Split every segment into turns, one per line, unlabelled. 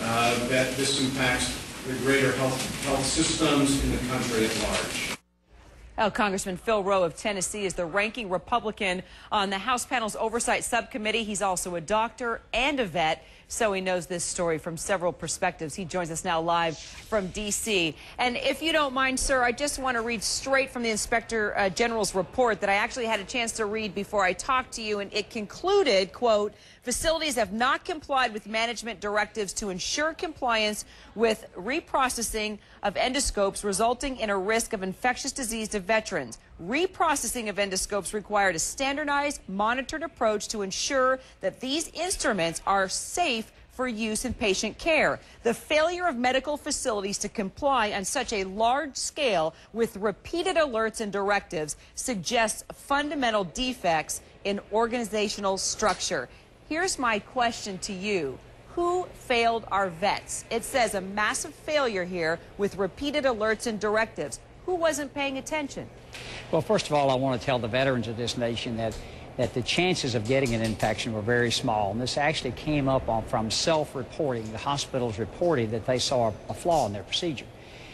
that this impacts the greater health systems in the country at large.
Well, Congressman Phil Rowe of Tennessee is the ranking Republican on the House panel's Oversight Subcommittee. He's also a doctor and a vet, so he knows this story from several perspectives. He joins us now live from D.C. And if you don't mind, sir, I just want to read straight from the Inspector General's report that I actually had a chance to read before I talked to you, and it concluded, quote, facilities have not complied with management directives to ensure compliance with reprocessing of endoscopes, resulting in a risk of infectious disease to veterans. Reprocessing of endoscopes required a standardized, monitored approach to ensure that these instruments are safe for use in patient care. The failure of medical facilities to comply on such a large scale with repeated alerts and directives suggests fundamental defects in organizational structure. Here's my question to you. Who failed our vets? It says a massive failure here with repeated alerts and directives. Who wasn't paying attention?
Well, first of all, I want to tell the veterans of this nation that the chances of getting an infection were very small. And this actually came up from self-reporting. The hospitals reported that they saw a flaw in their procedure.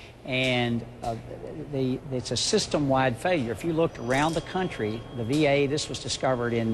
And it's a system-wide failure. If you looked around the country, the VA, this was discovered in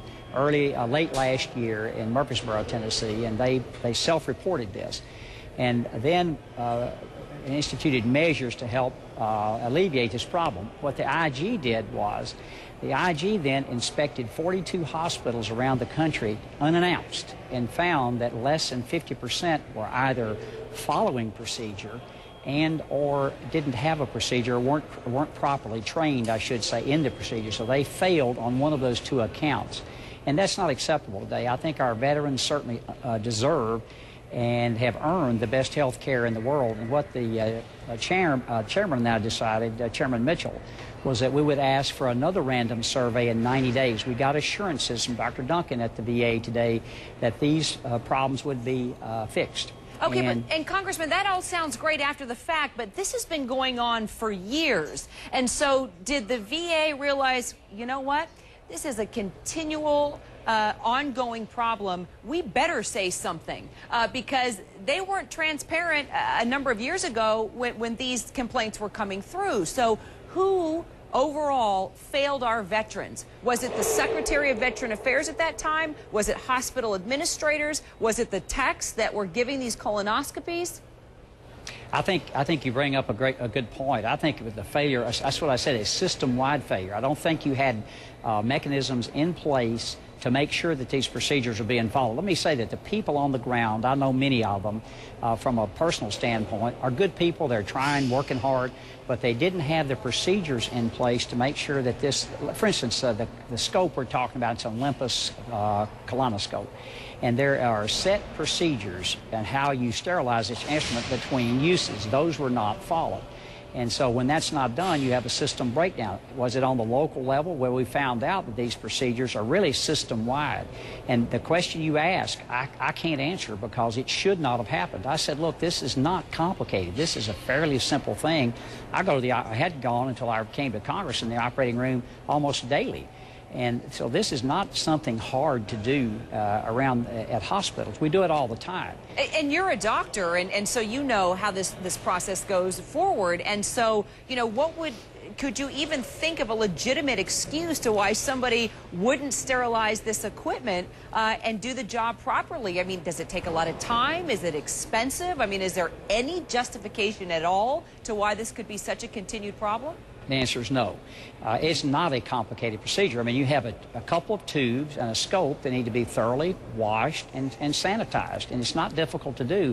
late last year in Murfreesboro, Tennessee, and they self-reported this. And then instituted measures to help alleviate this problem. What the IG did was, the IG then inspected 42 hospitals around the country unannounced and found that less than 50% were either following procedure and or didn't have a procedure, or weren't properly trained, I should say, in the procedure. So they failed on one of those two accounts. And that's not acceptable today. I think our veterans certainly deserve and have earned the best health care in the world. And what the chairman now decided, Chairman Mitchell, was that we would ask for another random survey in 90 days. We got assurances from Dr. Duncan at the VA today that these problems would be fixed.
Okay, and Congressman, that all sounds great after the fact, but this has been going on for years. And so did the VA realize, you know what, this is a continual ongoing problem. We better say something because they weren't transparent a number of years ago when these complaints were coming through. So who overall failed our veterans? Was it the Secretary of Veterans Affairs at that time? Was it hospital administrators? Was it the techs that were giving these colonoscopies?
I think you bring up a good point. I think with the failure, that's what I said, a system-wide failure. I don't think you had mechanisms in place to make sure that these procedures are being followed. Let me say that the people on the ground, I know many of them from a personal standpoint, are good people. They're trying, working hard, but they didn't have the procedures in place to make sure that this, for instance, the scope we're talking about, it's an Olympus colonoscope. And there are set procedures on how you sterilize this instrument between uses. Those were not followed. And so when that's not done, you have a system breakdown. Was it on the local level where we found out that these procedures are really system-wide? And the question you ask, I can't answer because it should not have happened. I said, look, this is not complicated. This is a fairly simple thing. I had gone until I came to Congress in the operating room almost daily. And so this is not something hard to do around at hospitals. We do it all the time.
And you're a doctor, and so you know how this process goes forward. And so, you know, could you even think of a legitimate excuse to why somebody wouldn't sterilize this equipment and do the job properly? I mean, does it take a lot of time? Is it expensive? I mean, is there any justification at all to why this could be such a continued problem?
The answer is no. It's not a complicated procedure. I mean, you have a couple of tubes and a scope that need to be thoroughly washed and sanitized, and it's not difficult to do.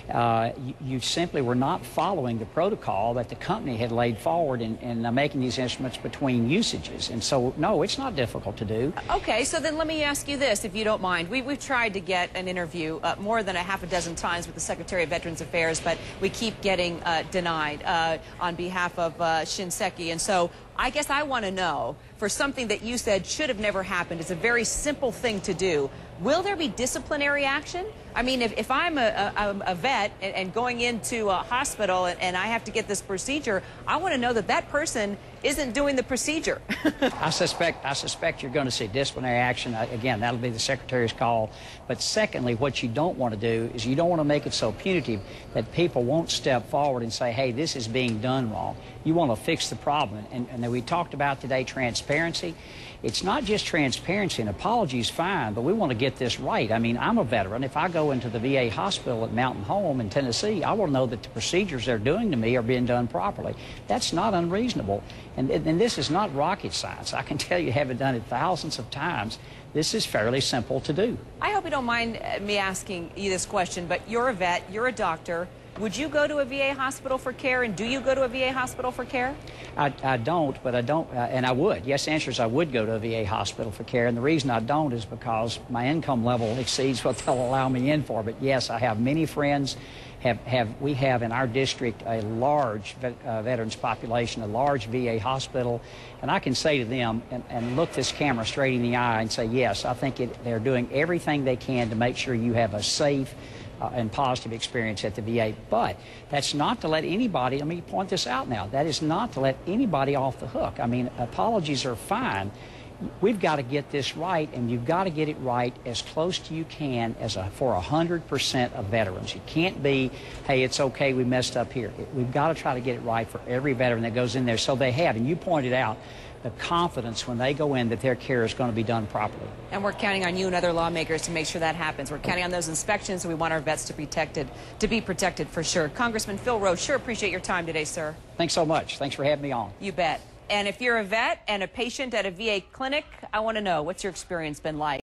You simply were not following the protocol that the company had laid forward in making these instruments between usages. And so, no, it's not difficult to do. Okay,
so then let me ask you this, if you don't mind. We've tried to get an interview more than a half a dozen times with the Secretary of Veterans Affairs, but we keep getting denied on behalf of Shinseki. And so I guess I want to know, for something that you said should have never happened, it's a very simple thing to do, will there be disciplinary action? I mean, if I'm a vet and going into a hospital and I have to get this procedure, I want to know that that person isn't doing the procedure.
I suspect you're going to see disciplinary action. Again, that'll be the secretary's call. But secondly, what you don't want to do is you don't want to make it so punitive that people won't step forward and say, hey, this is being done wrong. You want to fix the problem. And we talked about today transparency. It's not just transparency. An apology is fine, but we want to get this right. I mean, I'm a veteran. If I go into the VA hospital at Mountain Home in Tennessee, I will know that the procedures they're doing to me are being done properly. That's not unreasonable. And this is not rocket science. I can tell you, having done it thousands of times, this is fairly simple to do.
I hope you don't mind me asking you this question, but you're a vet, you're a doctor. Would you go to a VA hospital for care, and do you go to a VA hospital for care?
I don't, but I don't, and I would. Yes, the answer is I would go to a VA hospital for care, and the reason I don't is because my income level exceeds what they'll allow me in for. But yes, I have many friends. We have in our district a large veterans population, a large VA hospital, and I can say to them and look this camera straight in the eye and say, yes, I think they're doing everything they can to make sure you have a safe and positive experience at the VA. But that's not to let anybody, let me point this out now, that is not to let anybody off the hook. I mean, apologies are fine. We've got to get this right, and you've got to get it right as close to you can for 100% of veterans. You can't be, hey, it's okay, we messed up here. We've got to try to get it right for every veteran that goes in there. So they have, and you pointed out, the confidence when they go in that their care is going to be done properly.
And we're counting on you and other lawmakers to make sure that happens. We're counting on those inspections, and we want our vets to be protected for sure. Congressman Phil Rowe, sure appreciate your time today, sir.
Thanks so much. Thanks for having me on.
You bet. And if you're a vet and a patient at a VA clinic, I want to know, what's your experience been like?